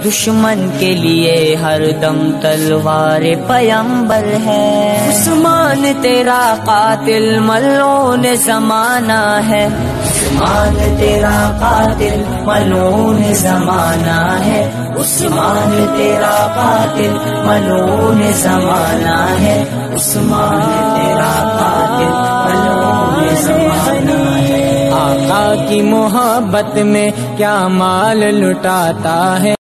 दुश्मन के लिए हर दम तलवार पैगंबर है। उस्मान तेरा कातिल मलून ज़माना है, उस्मान तेरा कातिल मलून ज़माना है, उस्मान तेरा कातिल मलून ज़माना है, उस्मान तेरा कातिल मलून ज़माना है। आका की मोहब्बत में क्या माल लुटाता है।